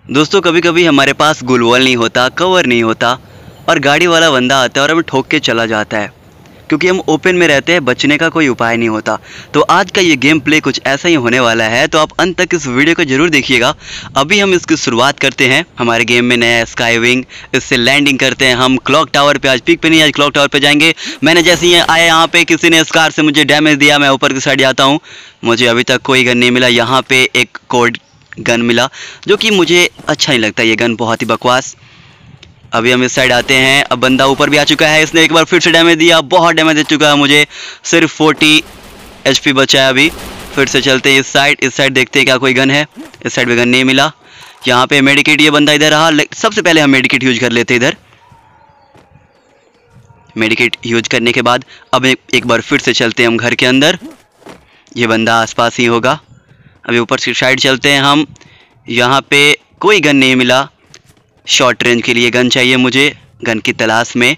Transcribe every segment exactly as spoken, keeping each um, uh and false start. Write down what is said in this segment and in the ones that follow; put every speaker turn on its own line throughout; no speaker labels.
दोस्तों कभी कभी हमारे पास गुलवॉल नहीं होता, कवर नहीं होता और गाड़ी वाला बंदा आता है और हमें ठोक के चला जाता है क्योंकि हम ओपन में रहते हैं, बचने का कोई उपाय नहीं होता। तो आज का ये गेम प्ले कुछ ऐसा ही होने वाला है, तो आप अंत तक इस वीडियो को जरूर देखिएगा। अभी हम इसकी शुरुआत करते हैं। हमारे गेम में नया स्काई विंग, इससे लैंडिंग करते हैं हम क्लॉक टावर पे। आज पीक पे नहीं, आज क्लॉक टावर पे जाएंगे। मैंने जैसे ही आया यहाँ पे किसी ने स्कार से मुझे डैमेज दिया, मैं ऊपर की साइड जाता हूँ। मुझे अभी तक कोई गन नहीं मिला। यहाँ पे एक कोड गन मिला जो कि मुझे अच्छा नहीं लगता, ये गन बहुत ही बकवास। अभी हम इस साइड आते हैं। अब बंदा ऊपर भी आ चुका है, इसने एक बार फिर से डैमेज दिया, बहुत डैमेज दे चुका है मुझे। सिर्फ चालीस एचपी बचा है अभी। फिर से चलते हैं इस साइड। इस साइड देखते हैं क्या कोई गन है। इस साइड में गन नहीं मिला। यहाँ पे मेडिकेट, ये बंदा इधर रहा। सबसे पहले हम मेडिकेट यूज कर लेते हैं इधर। मेडिकेट यूज करने के बाद अब एक बार फिर से चलते हैं हम घर के अंदर। ये बंदा आसपास ही होगा। अभी ऊपर की साइड चलते हैं हम। यहाँ पे कोई गन नहीं मिला। शॉर्ट रेंज के लिए गन चाहिए मुझे, गन की तलाश में।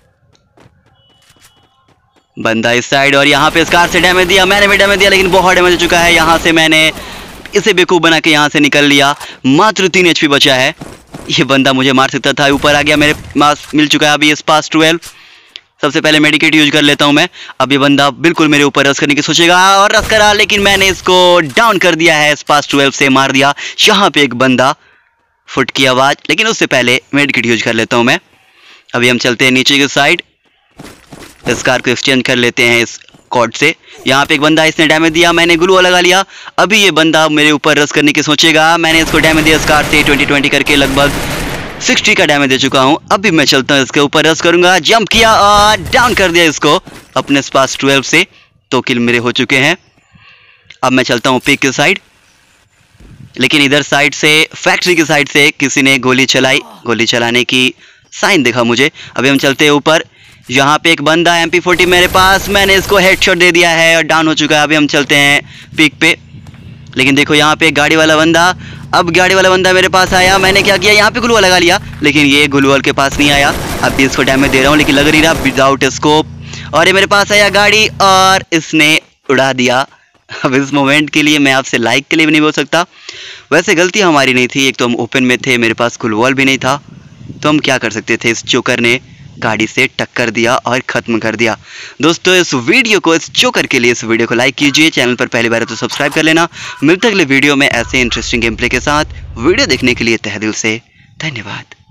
बंदा इस साइड, और यहाँ पे स्कार से डैमेज दिया। मैंने भी डैमेज दिया लेकिन बहुत डैमेज हो चुका है। यहाँ से मैंने इसे बेवकूफ़ बना के यहाँ से निकल लिया। मात्र तीन एचपी बचा है। ये बंदा मुझे मार सकता था। ऊपर आ गया, मेरे पास मिल चुका है अभी स्पास ट्वेल्व। सबसे पहले मेडिकेट यूज कर लेता हूँ मैं। अब ये बंदा बिल्कुल मेरे ऊपर रश करने की सोचेगा और रश करा, लेकिन मैंने इसको डाउन कर दिया है। स्पास ट्वेल्व से मार दिया। यहाँ पे एक बंदा, फुट की आवाज़, लेकिन उससे पहले मेडिकेट यूज कर लेता हूँ मैं। अभी हम चलते हैं नीचे की साइड। इस कार को एक्सचेंज कर लेते हैं इस कॉर्ड से। यहाँ पे एक बंदा, इसने डैमेज दिया, मैंने ग्लू लगा लिया। अभी ये बंदा मेरे ऊपर रश करने की सोचेगा। मैंने इसको डैमेज दिया स्कार से ट्वेंटी ट्वेंटी करके, लगभग साठ का डैमेज दे चुका हूँ। अभी मैं चलता हूँ इसके ऊपर, रश करूंगा। जंप किया और डाउन कर दिया इसको अपने पास ट्वेल्व से। तो किल मेरे हो चुके हैं। अब मैं चलता हूँ पिक की साइड, लेकिन इधर साइड से, फैक्ट्री की साइड से किसी ने गोली चलाई। गोली चलाने की साइन देखा मुझे। अभी हम चलते हैं ऊपर। यहाँ पे एक बंदा, एम पी फोर्टी मेरे पास, मैंने इसको हेडशॉट दे दिया है और डाउन हो चुका है। अभी हम चलते हैं पिक पे, लेकिन देखो यहाँ पे एक गाड़ी वाला बंदा। अब गाड़ी वाला बंदा मेरे पास आया, मैंने क्या किया, यहाँ पे ग्लू लगा लिया, लेकिन ये ग्लू के पास नहीं आया। अब भी इसको डैमेज दे रहा हूँ लेकिन लग नहीं रहा, विदाउट स्कोप। और ये मेरे पास आया गाड़ी और इसने उड़ा दिया। अब इस मोमेंट के लिए मैं आपसे लाइक के लिए भी नहीं बोल सकता। वैसे गलती हमारी नहीं थी, एक तो हम ओपन में थे, मेरे पास गुलवॉल भी नहीं था, तो हम क्या कर सकते थे। इस चोकर ने गाड़ी से टक्कर दिया और ख़त्म कर दिया। दोस्तों इस वीडियो को, इस चोकर के लिए इस वीडियो को लाइक कीजिए। चैनल पर पहली बार है तो सब्सक्राइब कर लेना। मिलते अगले वीडियो में ऐसे इंटरेस्टिंग गेम प्ले के साथ। वीडियो देखने के लिए तहे दिल से धन्यवाद।